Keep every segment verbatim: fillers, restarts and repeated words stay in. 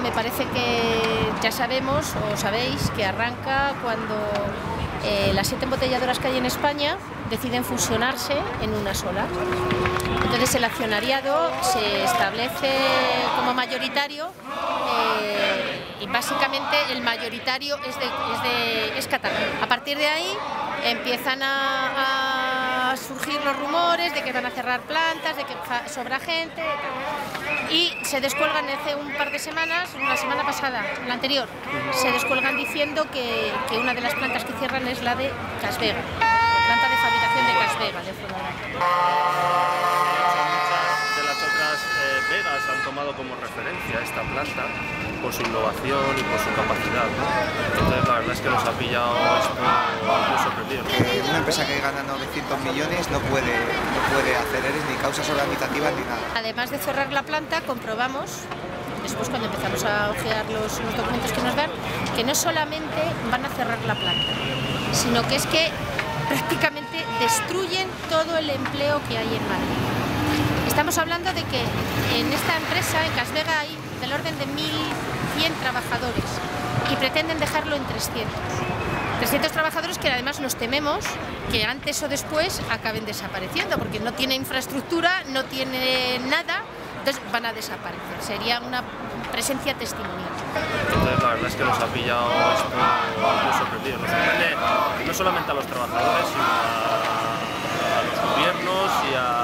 me parece que ya sabemos o sabéis que arranca cuando eh, las siete embotelladoras que hay en España deciden fusionarse en una sola. Entonces el accionariado se establece como mayoritario eh, y básicamente el mayoritario es, de, es, de, es catalán. A partir de ahí empiezan a, a surgir los rumores de que van a cerrar plantas, de que sobra gente y se descuelgan hace un par de semanas, la semana pasada, la anterior, se descuelgan diciendo que, que una de las plantas que cierran es la de Casvega, la planta de fabricación de Casvega, de Fuenlabrada. Vegas han tomado como referencia esta planta por su innovación y por su capacidad, ¿no? Entonces la verdad es que nos ha pillado esto muy sorprendido. Eh, una empresa que gana novecientos millones no puede, no puede hacer eres ni causas organizativas ni nada. Además de cerrar la planta, comprobamos, después cuando empezamos a ojear los, los documentos que nos dan, que no solamente van a cerrar la planta, sino que es que prácticamente destruyen todo el empleo que hay en Madrid. Estamos hablando de que en esta empresa, en Casvega, hay del orden de mil cien trabajadores y pretenden dejarlo en trescientos. trescientos trabajadores que además nos tememos que antes o después acaben desapareciendo, porque no tiene infraestructura, no tiene nada, entonces van a desaparecer. Sería una presencia testimonial. Entonces la verdad es que nos ha pillado esto muy sorprendido. Nos sorprende no solamente a los trabajadores, sino a, a los gobiernos y a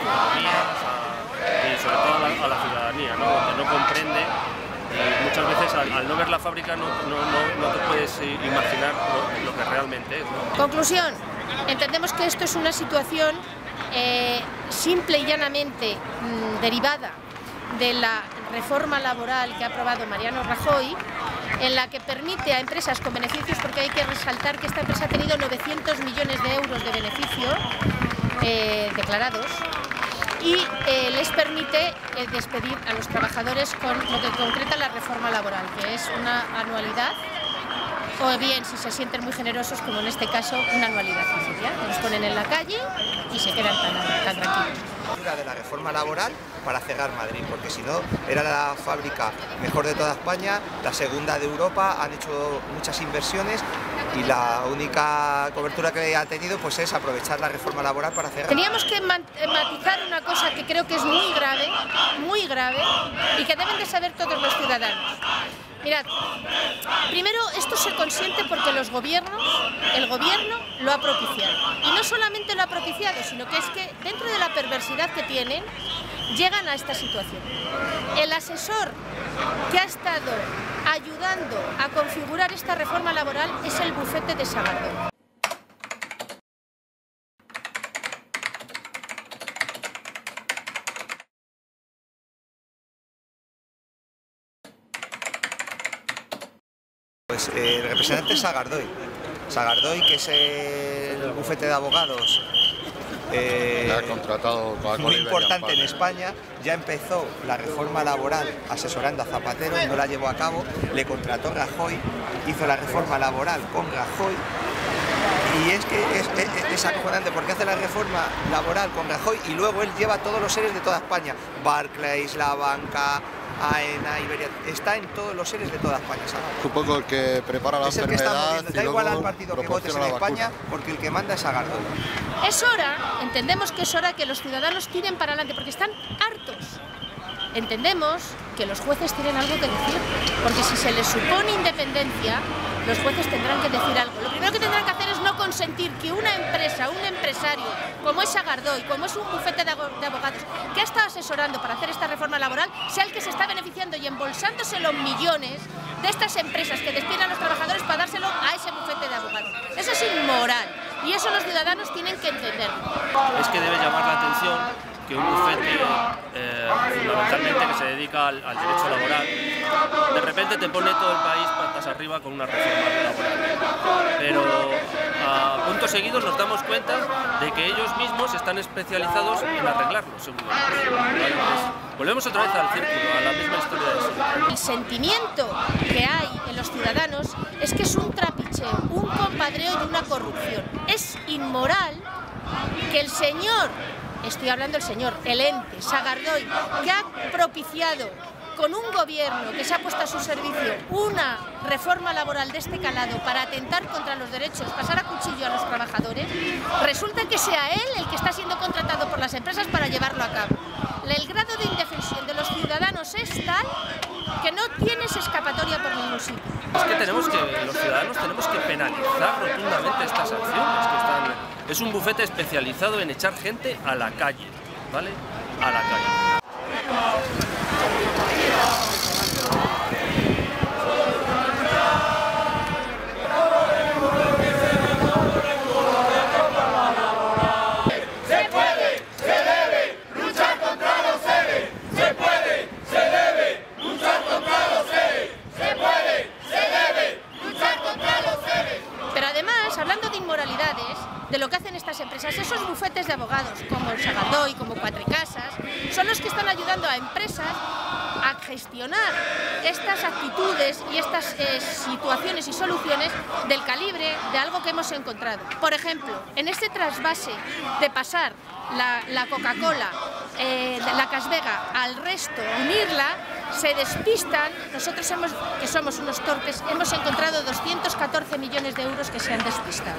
y sobre todo a la, a la ciudadanía, ¿no? Que no comprende, eh, muchas veces al, al no ver la fábrica no, no, no, no te puedes imaginar lo, lo que realmente es, ¿no? Conclusión, entendemos que esto es una situación eh, simple y llanamente mmm, derivada de la reforma laboral que ha aprobado Mariano Rajoy, en la que permite a empresas con beneficios, porque hay que resaltar que esta empresa ha tenido novecientos millones de euros de beneficio eh, declarados, y eh, les permite eh, despedir a los trabajadores con lo que concreta la reforma laboral, que es una anualidad, o bien, si se sienten muy generosos, como en este caso, una anualidad oficial. Los ponen en la calle y se quedan tan, tan tranquilos. De la reforma laboral para cerrar Madrid, porque si no, era la fábrica mejor de toda España, la segunda de Europa, han hecho muchas inversiones y la única cobertura que ha tenido pues es aprovechar la reforma laboral para cerrar. Teníamos que matizar una cosa que creo que es muy grave, muy grave, y que deben de saber todos los ciudadanos. Mirad, primero esto se consiente porque los gobiernos, el gobierno lo ha propiciado. Y no solamente lo ha propiciado, sino que es que dentro de la perversidad que tienen, llegan a esta situación. El asesor que ha estado ayudando a configurar esta reforma laboral es el bufete de Sagardón. Pues eh, el representante es Sagardoy. Sagardoy, que es el bufete de abogados eh, ha contratado muy importante en España, ya empezó la reforma laboral asesorando a Zapatero, no la llevó a cabo, le contrató Rajoy, hizo la reforma laboral con Rajoy. Y es que es, es, es acojonante porque hace la reforma laboral con Rajoy y luego él lleva todos los seres de toda España, Barclays, La Banca, AENA, Iberia, está en todos los seres de toda España, ¿sabes? Un poco el que prepara la es el enfermedad, que está moviendo. Da igual al partido que votes en España, vacuna. Porque el que manda es Sagardoy. Es hora, entendemos que es hora que los ciudadanos tiren para adelante, porque están hartos. Entendemos que los jueces tienen algo que decir, porque si se les supone independencia, los jueces tendrán que decir algo. Lo primero que tendrán que hacer es no consentir que una empresa, un empresario, como es Sagardoy, como es un bufete de abogados, que ha estado asesorando para hacer esta reforma laboral, sea el que se está beneficiando y embolsándose los millones de estas empresas que despiden a los trabajadores para dárselo a ese bufete de abogados. Eso es inmoral y eso los ciudadanos tienen que entender. Es que debe llamar la atención que un bufete eh, fundamentalmente que se dedica al, al derecho laboral, de repente te pone todo el país patas arriba con una reforma laboral. Pero a puntos seguidos nos damos cuenta de que ellos mismos están especializados en arreglarlo, según ellos. ¿Vale? Pues volvemos otra vez al círculo, a la misma historia de siempre. El sentimiento que hay en los ciudadanos es que es un trapicheo, un compadreo y una corrupción. Es inmoral que el señor, estoy hablando del señor, el ente, Sagardoy, que ha propiciado con un gobierno que se ha puesto a su servicio una reforma laboral de este calado para atentar contra los derechos, pasar a cuchillo a los trabajadores, resulta que sea él el que está siendo contratado por las empresas para llevarlo a cabo. El grado de indefensión de los ciudadanos es tal que no tienes escapatoria por ningún sitio. Es que tenemos que, los ciudadanos tenemos que penalizar rotundamente estas acciones que están. Es un bufete especializado en echar gente a la calle, ¿vale? A la calle. De lo que hacen estas empresas, esos bufetes de abogados como el Sagaldoy, como Cuatrecasas, son los que están ayudando a empresas a gestionar estas actitudes y estas eh, situaciones y soluciones del calibre de algo que hemos encontrado. Por ejemplo, en este trasvase de pasar la, la Coca-Cola, eh, la Casvega al resto, unirla, se despistan. Nosotros hemos, que somos unos torpes, hemos encontrado doscientos catorce millones de euros que se han despistado.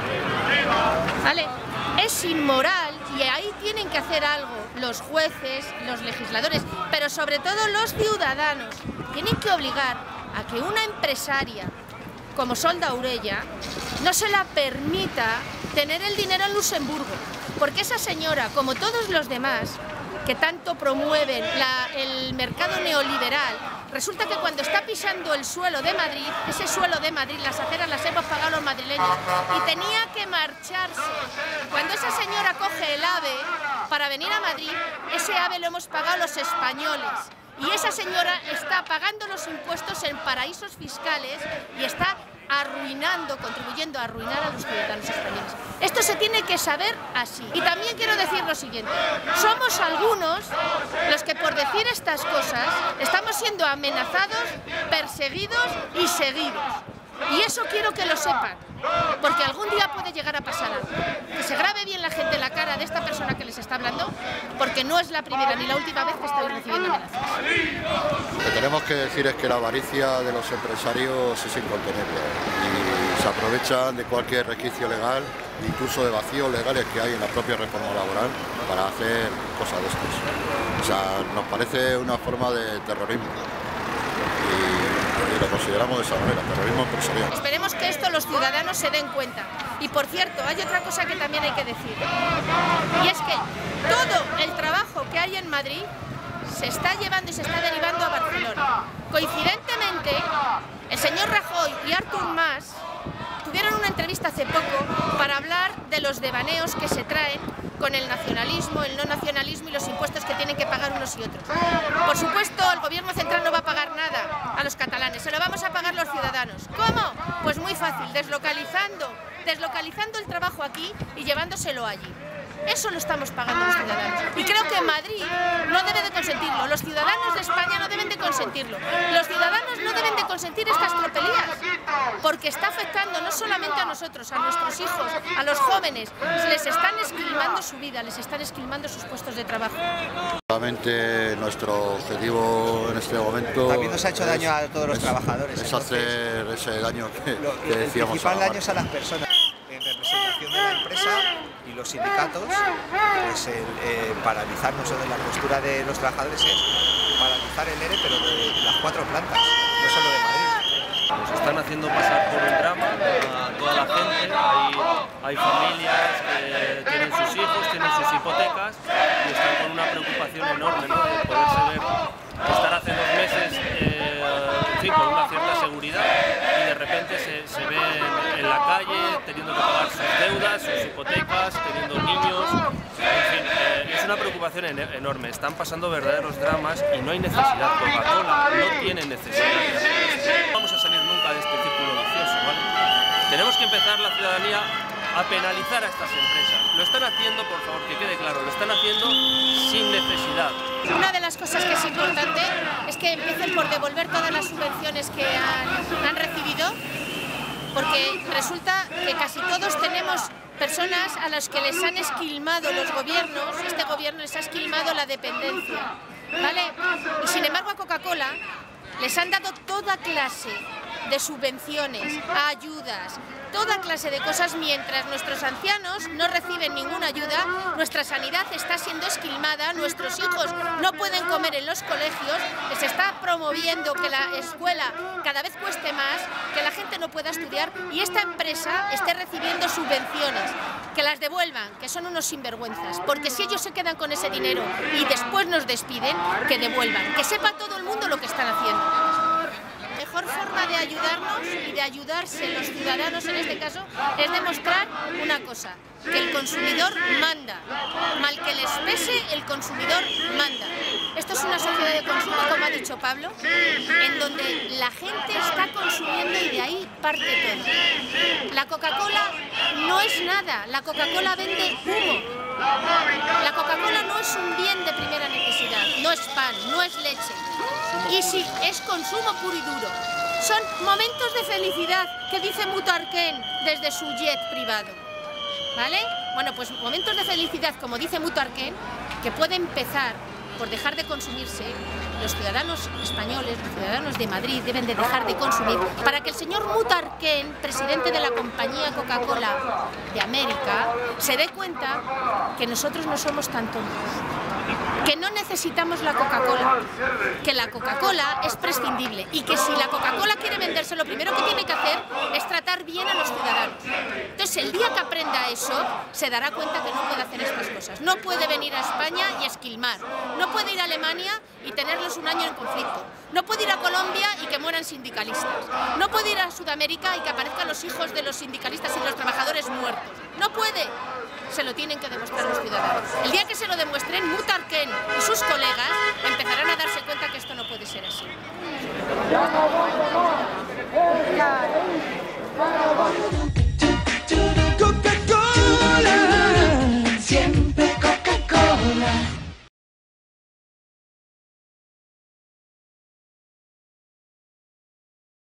¿Vale? Es inmoral y ahí tienen que hacer algo los jueces, los legisladores, pero sobre todo los ciudadanos. Tienen que obligar a que una empresaria como Sol Daurella no se la permita tener el dinero en Luxemburgo, porque esa señora, como todos los demás, que tanto promueven la, el mercado neoliberal, resulta que cuando está pisando el suelo de Madrid, ese suelo de Madrid, las aceras las hemos pagado los madrileños, y tenía que marcharse. Cuando esa señora coge el AVE para venir a Madrid, ese AVE lo hemos pagado los españoles. Y esa señora está pagando los impuestos en paraísos fiscales y está arruinando, contribuyendo a arruinar a los ciudadanos españoles. Esto se tiene que saber así. Y también quiero decir lo siguiente, somos algunos los que por decir estas cosas estamos siendo amenazados, perseguidos y seguidos. Y eso quiero que lo sepan, porque algún día puede llegar a pasar algo. Que se grabe bien la gente la cara de esta persona que les está hablando, porque no es la primera ni la última vez que estoy recibiendo amenazas. Lo que tenemos que decir es que la avaricia de los empresarios es incontenible y se aprovechan de cualquier resquicio legal, incluso de vacíos legales que hay en la propia reforma laboral, para hacer cosas de estas. O sea, nos parece una forma de terrorismo. Y lo consideramos de esa manera, terrorismo empresarial. Esperemos que esto los ciudadanos se den cuenta. Y por cierto, hay otra cosa que también hay que decir, y es que todo el trabajo que hay en Madrid se está llevando y se está derivando a Barcelona. Coincidentemente, el señor Rajoy y Artur Mas tuvieron una entrevista hace poco para hablar de los devaneos que se traen con el nacionalismo, el no nacionalismo y los impuestos que tienen que pagar unos y otros. Por supuesto, el gobierno central no va a pagar nada a los catalanes, se lo vamos a pagar los ciudadanos. ¿Cómo? Pues muy fácil, deslocalizando, deslocalizando el trabajo aquí y llevándoselo allí. Eso lo estamos pagando los ciudadanos. Y creo que Madrid no debe de consentirlo, los ciudadanos de España no deben de consentirlo. Los ciudadanos no deben de consentir estas tropelías, porque está afectando no solamente a nosotros, a nuestros hijos, a los jóvenes. Les están esquilmando su vida, les están esquilmando sus puestos de trabajo. Realmente nuestro objetivo en este momento también nos ha hecho es, daño a todos los es, trabajadores. Es entonces, hacer ese daño que, lo, que decíamos. El principal daño es a las personas en representación de la empresa y los sindicatos. Pues el, eh, paralizar nosotros, la postura de los trabajadores es paralizar el ERE, pero de las cuatro plantas, no solo de Madrid. Nos están haciendo pasar por un drama a toda la gente. Hay, hay familias que tienen sus hijos, tienen sus hipotecas y están con una preocupación enorme, ¿no? De poderse ver, estar hace dos meses eh, en fin, con una cierta seguridad y de repente se, se ven en la calle teniendo que pagar sus deudas, sus hipotecas, teniendo niños. En fin, eh, es una preocupación en, enorme. Están pasando verdaderos dramas y no hay necesidad. Coca-Cola no tiene necesidad. No vamos a salir nunca de este círculo vicioso, ¿vale? Tenemos que empezar la ciudadanía a penalizar a estas empresas. Lo están haciendo, por favor, que quede claro, lo están haciendo sin necesidad. Una de las cosas que es importante es que empiecen por devolver todas las subvenciones que han, han recibido, porque resulta que casi todos tenemos personas a las que les han esquilmado los gobiernos, este gobierno les ha esquilmado la dependencia. ¿vale? Y sin embargo a Coca-Cola les han dado toda clase de subvenciones, ayudas, toda clase de cosas, mientras nuestros ancianos no reciben ninguna ayuda, nuestra sanidad está siendo esquilmada, nuestros hijos no pueden comer en los colegios, se está promoviendo que la escuela cada vez cueste más, que la gente no pueda estudiar y esta empresa esté recibiendo subvenciones, que las devuelvan, que son unos sinvergüenzas, porque si ellos se quedan con ese dinero y después nos despiden, que devuelvan, que sepa todo el mundo lo que están haciendo. La mejor forma de ayudarnos y de ayudarse los ciudadanos en este caso es demostrar una cosa, que el consumidor manda, mal que les pese, el consumidor manda. Esto es una sociedad de consumo, como ha dicho Pablo, en donde la gente está consumiendo y de ahí parte todo. La Coca-Cola no es nada, la Coca-Cola vende humo. La Coca-Cola no es un bien de primera necesidad, no es pan, no es leche. Y sí, es consumo puro y duro. Son momentos de felicidad que dice Mutarquén desde su jet privado. ¿Vale? Bueno, pues momentos de felicidad, como dice Mutarquén, que puede empezar por dejar de consumirse. Los ciudadanos españoles, los ciudadanos de Madrid deben de dejar de consumir para que el señor Mutarquén, presidente de la compañía Coca-Cola de América, se dé cuenta que nosotros no somos tan tontos, que no necesitamos la Coca-Cola, que la Coca-Cola es prescindible y que si la Coca-Cola quiere venderse, lo primero que tiene que hacer es tratar bien a los ciudadanos. Entonces, el día que aprenda eso, se dará cuenta que no puede hacer estas cosas. No puede venir a España y esquilmar. No puede ir a Alemania y tenerlos un año en conflicto. No puede ir a Colombia y que mueran sindicalistas. No puede ir a Sudamérica y que aparezcan los hijos de los sindicalistas y los trabajadores muertos. No puede. Se lo tienen que demostrar los ciudadanos. El día que se lo demuestren, Mutarquén y sus colegas empezarán a darse cuenta que esto no puede ser así.